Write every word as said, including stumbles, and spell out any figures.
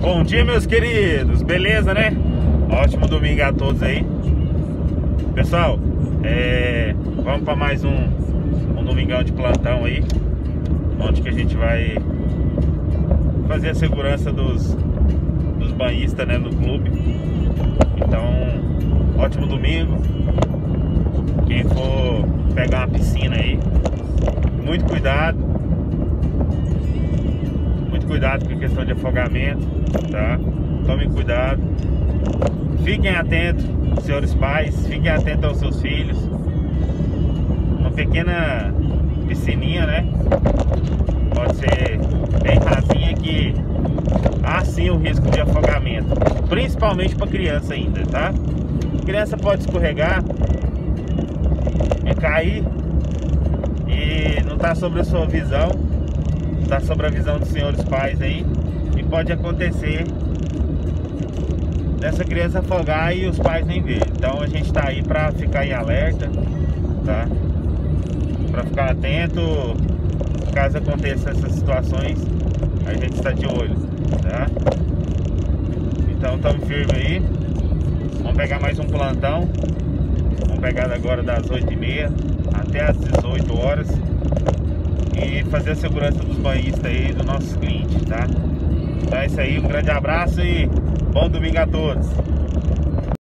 Bom dia, meus queridos, beleza, né? Ótimo domingo a todos aí. Pessoal, é... vamos para mais um, um domingão de plantão aí, onde que a gente vai fazer a segurança dos, dos banhistas, né, no clube. Então, ótimo domingo. Quem for pegar uma piscina aí, muito cuidado. Muito cuidado com a questão de afogamento, tá? Tomem cuidado. Fiquem atentos, senhores pais, fiquem atentos aos seus filhos. Uma pequena piscininha, né? Pode ser bem rasinha, que há sim o risco de afogamento, principalmente para criança ainda, tá? A criança pode escorregar e cair e não tá sobre a sua visão, tá sobre a visão dos senhores pais aí, e pode acontecer dessa criança afogar e os pais nem ver. Então a gente tá aí pra ficar em alerta, tá? Pra ficar atento, caso aconteça essas situações, a gente está de olho, tá? Então estamos firmes aí. Vamos pegar mais um plantão. Vamos pegar agora das oito e meia até as dezoito horas e fazer a segurança dos banhistas aí, dos nossos clientes, tá? Então é isso aí, um grande abraço e bom domingo a todos.